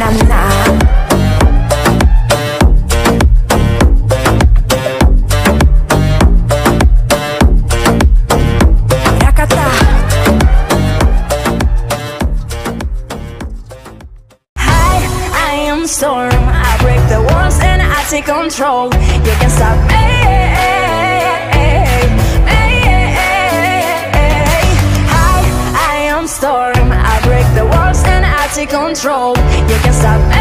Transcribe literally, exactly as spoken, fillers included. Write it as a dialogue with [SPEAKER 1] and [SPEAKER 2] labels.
[SPEAKER 1] na. Rakata. Hi, I am storm. I break the walls and I take control. You can stop me. Hi, I am storm. I break the walls and I take control. You can stop me.